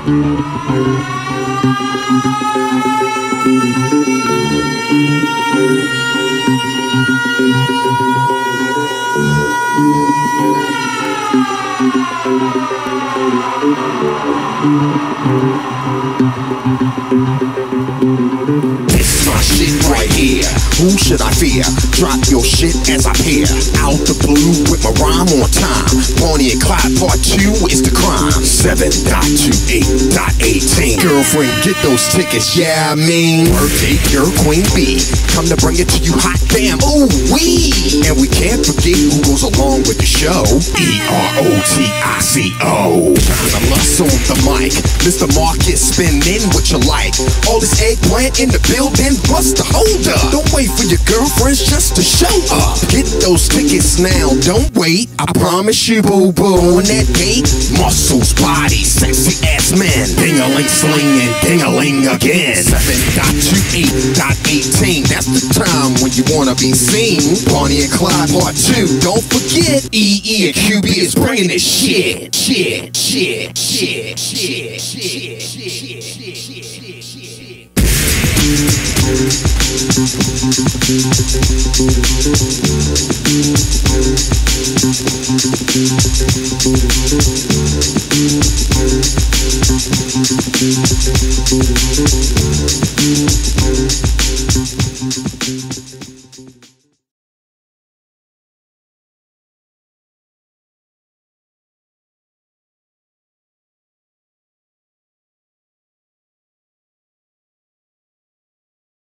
This is my shit right here. Who should I fear? Drop your shit as I peer out the blue with my rhyme on time. Bonnie and Clyde Part 2 is the crime. 7.28.18. Girlfriend, get those tickets, yeah, I mean. Birthday girl, Queen B. Come to bring it to you hot damn, ooh wee. And we can't forget who goes along with the show. EROTICO. The lust on the mic. Mr. Marcus, spin in what you like. All this eggplant in the building, what's the hold up? Don't wait for your girlfriends just to show up. Get those tickets now, don't wait. I promise you, boo-boo, on that date, muscles, body, sexy ass men. Ding-a-ling, slinging, ding-a-ling again. 7.28.18, that's the time when you wanna be seen. Bonnie and Clyde Part 2, don't forget. EE and QB is bringing this shit. Shit.